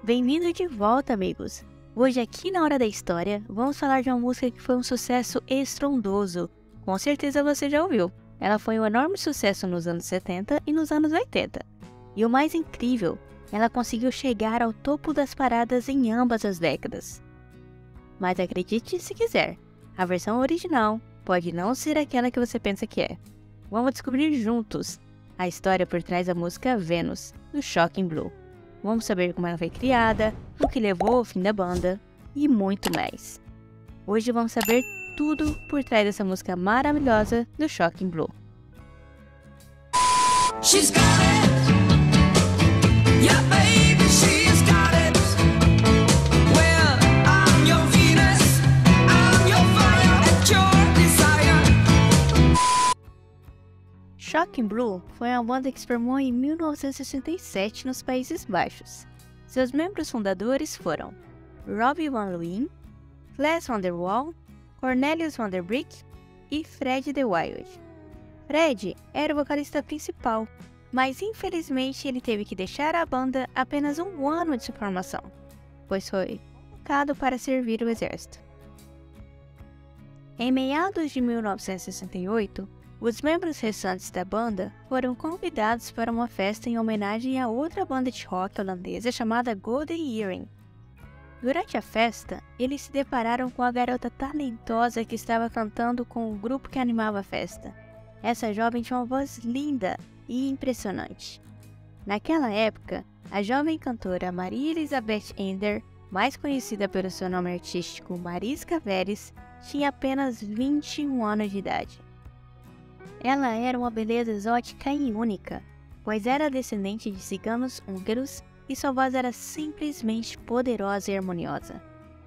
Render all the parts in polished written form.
Bem-vindo de volta, amigos! Hoje, aqui na Hora da História, vamos falar de uma música que foi um sucesso estrondoso. Com certeza você já ouviu. Ela foi um enorme sucesso nos anos 70 e nos anos 80. E o mais incrível, ela conseguiu chegar ao topo das paradas em ambas as décadas. Mas acredite se quiser, a versão original pode não ser aquela que você pensa que é. Vamos descobrir juntos a história por trás da música Venus, do Shocking Blue. Vamos saber como ela foi criada, o que levou ao fim da banda e muito mais. Hoje vamos saber tudo por trás dessa música maravilhosa do Shocking Blue. She's got it. Yeah, baby, she's got it. Well, I'm your Venus, I'm your fire, at your desire. Shocking Blue foi uma banda que se formou em 1967 nos Países Baixos. Seus membros fundadores foram Robbie Van Leeuwen, Klaas van der Wal, Cornelius van der Brick e Fred De Wilde. Fred era o vocalista principal, mas infelizmente ele teve que deixar a banda apenas um ano de sua formação, pois foi convocado para servir o exército. Em meados de 1968, os membros restantes da banda foram convidados para uma festa em homenagem a outra banda de rock holandesa chamada Golden Earring. Durante a festa, eles se depararam com a garota talentosa que estava cantando com o grupo que animava a festa. Essa jovem tinha uma voz linda e impressionante. Naquela época, a jovem cantora Maria Elizabeth Ender, mais conhecida pelo seu nome artístico Mariska Veres, tinha apenas 21 anos de idade. Ela era uma beleza exótica e única, pois era descendente de ciganos húngaros e sua voz era simplesmente poderosa e harmoniosa.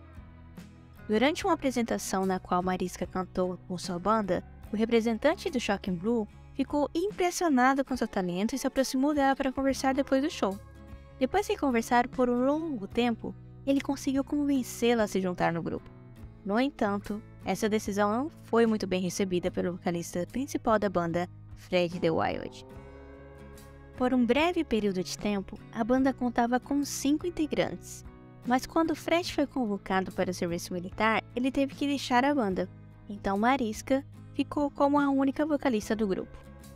Durante uma apresentação na qual Mariska cantou com sua banda, o representante do Shocking Blue ficou impressionado com seu talento e se aproximou dela para conversar depois do show. Depois de conversar por um longo tempo, ele conseguiu convencê-la a se juntar no grupo. No entanto, essa decisão não foi muito bem recebida pelo vocalista principal da banda, Fred De Wilde. Por um breve período de tempo, a banda contava com 5 integrantes, mas quando Fred foi convocado para o serviço militar, ele teve que deixar a banda, então Mariska ficou como a única vocalista do grupo.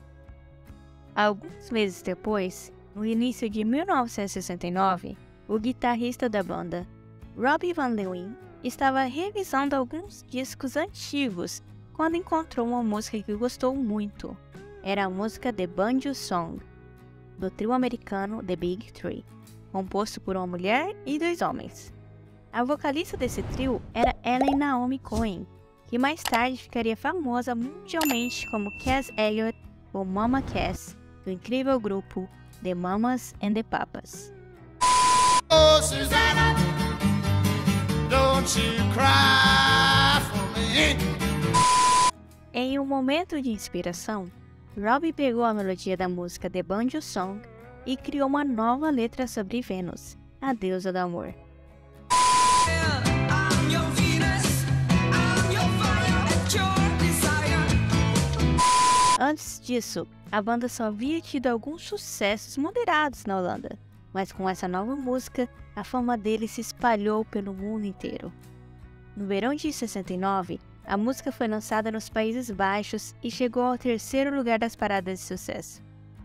Alguns meses depois, no início de 1969, o guitarrista da banda, Robbie Van Leeuwen, estava revisando alguns discos antigos quando encontrou uma música que gostou muito. Era a música The Banjo Song, do trio americano The Big Three, composto por uma mulher e 2 homens. A vocalista desse trio era Ellen Naomi Cohen, que mais tarde ficaria famosa mundialmente como Cass Elliot ou Mama Cass, do incrível grupo The Mamas and the Papas. Oh, Susanna, don't you cry for me. Em um momento de inspiração, Robbie pegou a melodia da música The Banjo Song e criou uma nova letra sobre Vênus, a deusa do amor. I'm your Venus, I'm your fire, at your desire. Antes disso, a banda só havia tido alguns sucessos moderados na Holanda, mas com essa nova música, a fama dele se espalhou pelo mundo inteiro. No verão de 69, a música foi lançada nos Países Baixos e chegou ao 3º lugar das paradas de sucesso.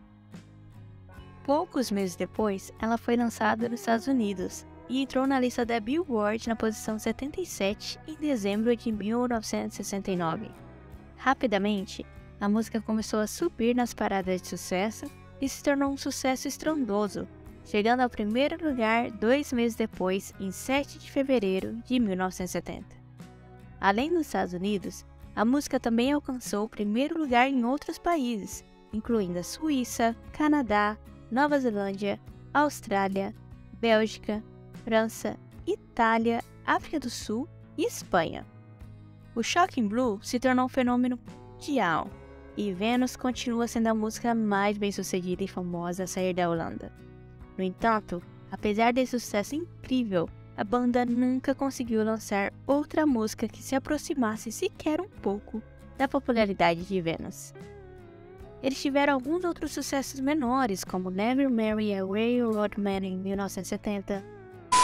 Poucos meses depois, ela foi lançada nos Estados Unidos e entrou na lista da Billboard na posição 77 em dezembro de 1969. Rapidamente, a música começou a subir nas paradas de sucesso e se tornou um sucesso estrondoso, chegando ao 1º lugar 2 meses depois, em 7 de fevereiro de 1970. Além dos Estados Unidos, a música também alcançou o 1º lugar em outros países, incluindo a Suíça, Canadá, Nova Zelândia, Austrália, Bélgica, França, Itália, África do Sul e Espanha. O Shocking Blue se tornou um fenômeno mundial e Venus continua sendo a música mais bem-sucedida e famosa a sair da Holanda. No entanto, apesar desse sucesso incrível, a banda nunca conseguiu lançar outra música que se aproximasse sequer um pouco da popularidade de Venus. Eles tiveram alguns outros sucessos menores, como Never Marry a Railroad Man em 1970,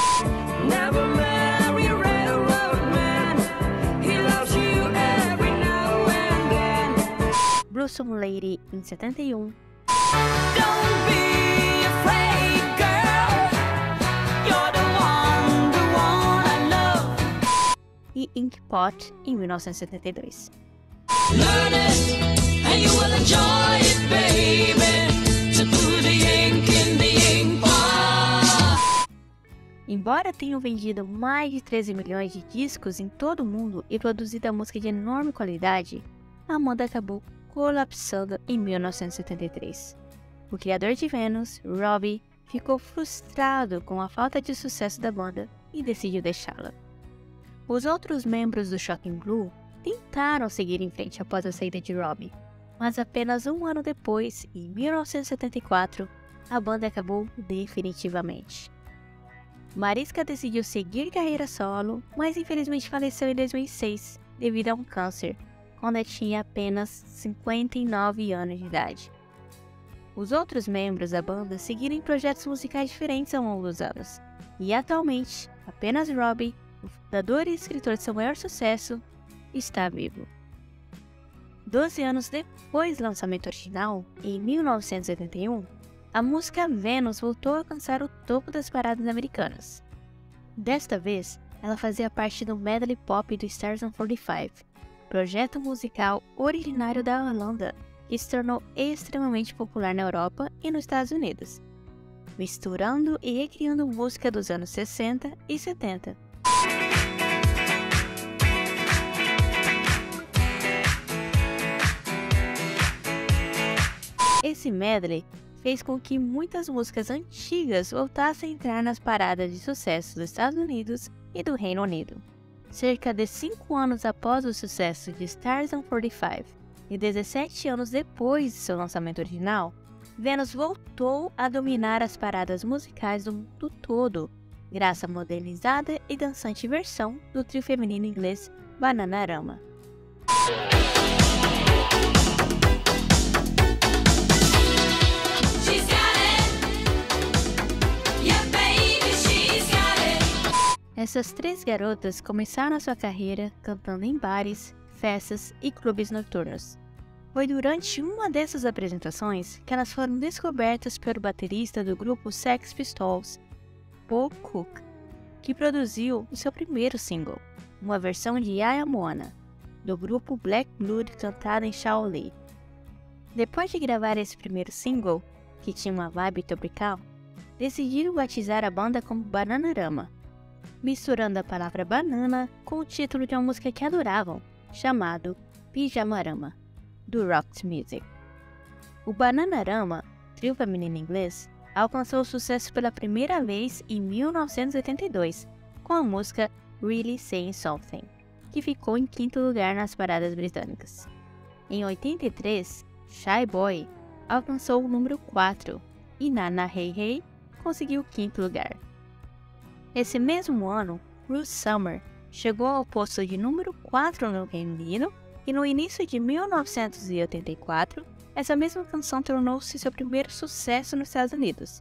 Never marry a railroad man. He loves you every now and then. Blossom Lady em 71, Don't be afraid, girl. You're the one I love. e Ink Pot em 1972. Learn it, and you will enjoy it, baby. To put the ink in the ink pot. Embora tenham vendido mais de 13 milhões de discos em todo o mundo e produzido a música de enorme qualidade, a banda acabou colapsando em 1973. O criador de Venus, Robbie, ficou frustrado com a falta de sucesso da banda e decidiu deixá-la. Os outros membros do Shocking Blue tentaram seguir em frente após a saída de Robbie, mas apenas um ano depois, em 1974, a banda acabou definitivamente. Mariska decidiu seguir carreira solo, mas infelizmente faleceu em 2006 devido a um câncer, quando tinha apenas 59 anos de idade. Os outros membros da banda seguiram em projetos musicais diferentes ao longo dos anos, e atualmente apenas Robbie, o fundador e escritor de seu maior sucesso, está vivo. 12 anos depois do lançamento original, em 1981, a música Venus voltou a alcançar o topo das paradas americanas. Desta vez, ela fazia parte do medley pop do Stars on 45, projeto musical originário da Holanda, que se tornou extremamente popular na Europa e nos Estados Unidos, misturando e recriando música dos anos 60 e 70. Esse medley fez com que muitas músicas antigas voltassem a entrar nas paradas de sucesso dos Estados Unidos e do Reino Unido. Cerca de 5 anos após o sucesso de Stars on 45 e 17 anos depois de seu lançamento original, Venus voltou a dominar as paradas musicais do mundo todo, graças à modernizada e dançante versão do trio feminino inglês Bananarama. Essas 3 garotas começaram a sua carreira cantando em bares, festas e clubes noturnos. Foi durante uma dessas apresentações que elas foram descobertas pelo baterista do grupo Sex Pistols, Paul Cook, que produziu o seu primeiro single, uma versão de I Am Moana, do grupo Black Blood cantada em Shaolin. Depois de gravar esse primeiro single, que tinha uma vibe tropical, decidiram batizar a banda como Bananarama, misturando a palavra banana com o título de uma música que adoravam, chamado Pijamarama, do Rock Music. O Bananarama, trio feminino inglês, alcançou sucesso pela primeira vez em 1982, com a música Really Saying Something, que ficou em 5º lugar nas paradas britânicas. Em 83, Shy Boy alcançou o número 4 e Nana Hey Hey conseguiu o 5º lugar. Esse mesmo ano, Cruel Summer chegou ao posto de número 4 no Reino Unido e no início de 1984, essa mesma canção tornou-se seu primeiro sucesso nos Estados Unidos.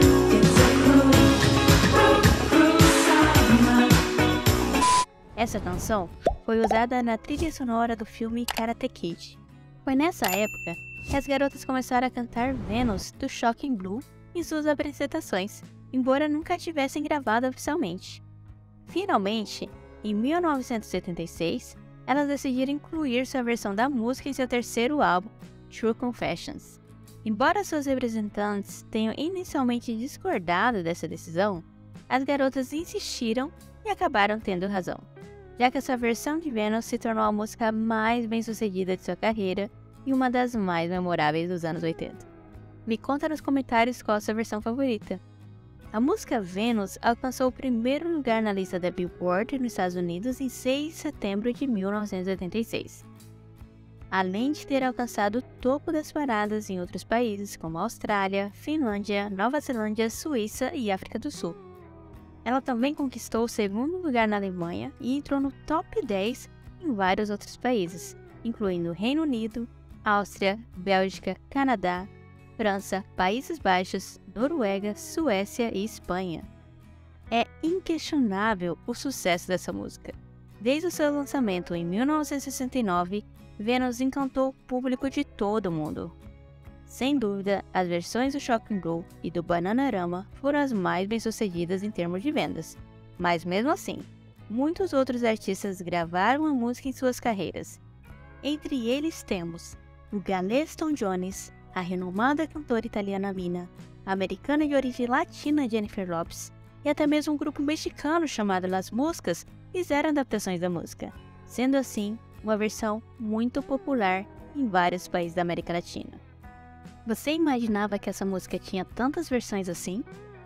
Essa canção foi usada na trilha sonora do filme Karate Kid. Foi nessa época que as garotas começaram a cantar Venus do Shocking Blue em suas apresentações, embora nunca tivessem gravado oficialmente. Finalmente, em 1976, elas decidiram incluir sua versão da música em seu terceiro álbum, True Confessions. Embora seus representantes tenham inicialmente discordado dessa decisão, as garotas insistiram e acabaram tendo razão, já que essa versão de Venus se tornou a música mais bem-sucedida de sua carreira e uma das mais memoráveis dos anos 80. Me conta nos comentários qual a sua versão favorita. A música Venus alcançou o primeiro lugar na lista da Billboard nos Estados Unidos em 6 de setembro de 1986. Além de ter alcançado o topo das paradas em outros países como Austrália, Finlândia, Nova Zelândia, Suíça e África do Sul. Ela também conquistou o 2º lugar na Alemanha e entrou no top 10 em vários outros países, incluindo Reino Unido, Áustria, Bélgica, Canadá, França, Países Baixos, Noruega, Suécia e Espanha. É inquestionável o sucesso dessa música. Desde o seu lançamento em 1969, Venus encantou o público de todo o mundo. Sem dúvida, as versões do Shocking Blue e do Bananarama foram as mais bem-sucedidas em termos de vendas, mas mesmo assim, muitos outros artistas gravaram a música em suas carreiras. Entre eles temos o galês Tom Jones, a renomada cantora italiana Mina, a americana de origem latina Jennifer Lopez e até mesmo um grupo mexicano chamado Las Moscas fizeram adaptações da música, sendo assim uma versão muito popular em vários países da América Latina. Você imaginava que essa música tinha tantas versões assim?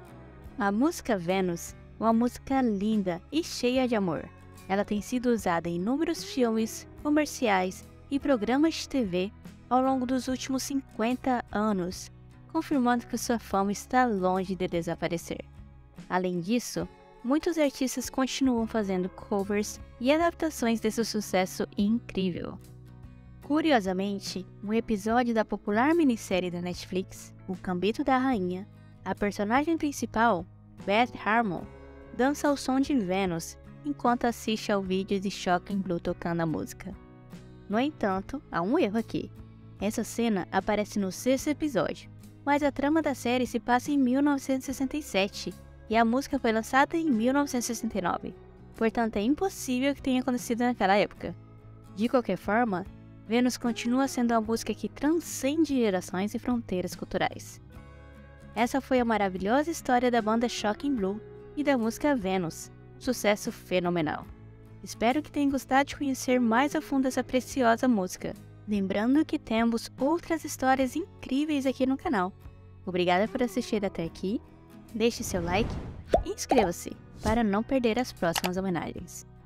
A música Venus é uma música linda e cheia de amor. Ela tem sido usada em inúmeros filmes, comerciais e programas de TV ao longo dos últimos 50 anos, confirmando que sua fama está longe de desaparecer. Além disso, muitos artistas continuam fazendo covers e adaptações desse sucesso incrível. Curiosamente, um episódio da popular minissérie da Netflix, O Gambito da Rainha, a personagem principal, Beth Harmon, dança ao som de Venus enquanto assiste ao vídeo de Shocking Blue tocando a música. No entanto, há um erro aqui. Essa cena aparece no 6º episódio, mas a trama da série se passa em 1967 e a música foi lançada em 1969, portanto é impossível que tenha acontecido naquela época. De qualquer forma, Venus continua sendo uma música que transcende gerações e fronteiras culturais. Essa foi a maravilhosa história da banda Shocking Blue e da música Venus, sucesso fenomenal. Espero que tenham gostado de conhecer mais a fundo essa preciosa música. Lembrando que temos outras histórias incríveis aqui no canal. Obrigada por assistir até aqui, deixe seu like e inscreva-se para não perder as próximas homenagens.